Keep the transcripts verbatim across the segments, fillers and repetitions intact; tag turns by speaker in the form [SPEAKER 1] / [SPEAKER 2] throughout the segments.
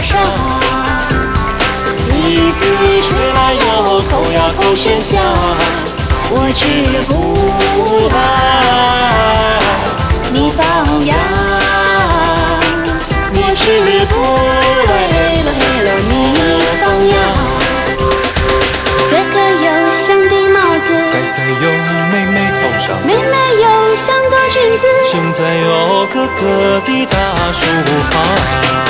[SPEAKER 1] 上，笛子吹来哟，口呀口喧响。我只不爱你放羊，我只不为了你放羊。哥哥有香的帽子，
[SPEAKER 2] 戴在有妹妹头上，
[SPEAKER 1] 妹妹有香的裙子，
[SPEAKER 2] 现在有哥哥的大树旁。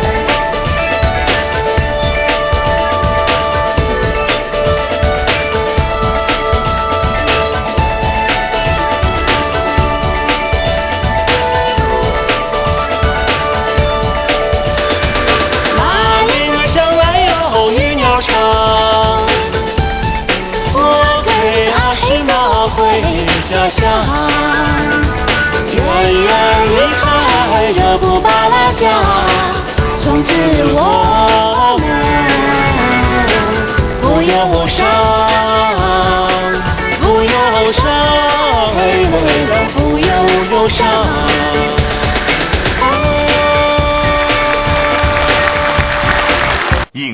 [SPEAKER 1] 家乡，远远离开热布巴拉家，从此我。